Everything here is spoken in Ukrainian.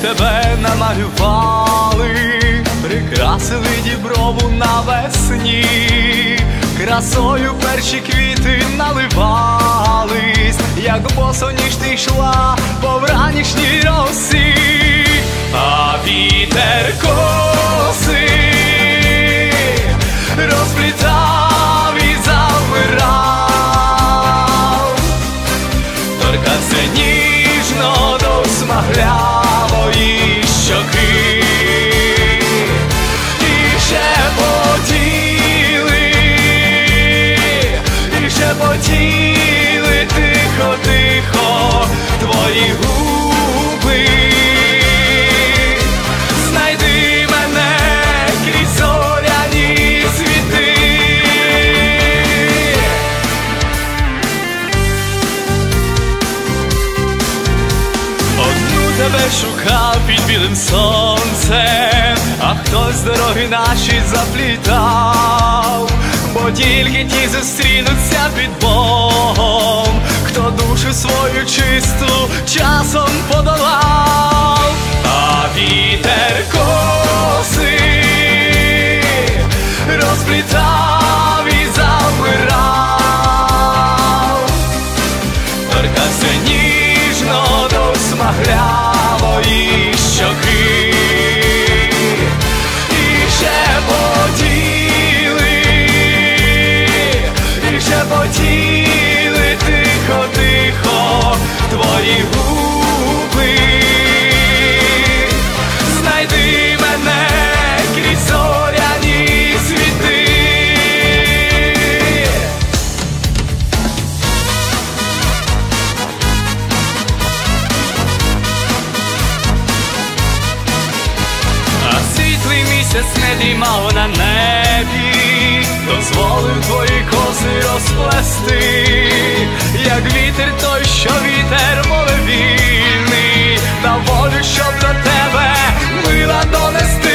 тебе намалювали, прикрасили діброву навесні, красою перші квіти наливались, як босоніж ти йшла по вранішній росі, а вітер коси розплітав і завмирав, торкався ніжно до смаглявої щоки, і шепотіли тихо-тихо твої губи. Знайди мене крізь зоряні світи. Одну тебе шукав під білим сонцем, а хтось дороги наші заплітав, бо тільки ті зустрінуться під Богом, хто душу свою чисту часом подолав, а вітер коси розплітав і завмирав, торкався ніжно до смаглявої щоки, і шепотіли тихо-тихо твої губи. Знайди мене крізь зоряні світи. А світлий місяць не діймав на небі, дозволив твої коси розплести, як вітер той, що вітер мови вільний, на волю, щоб до тебе мила донести.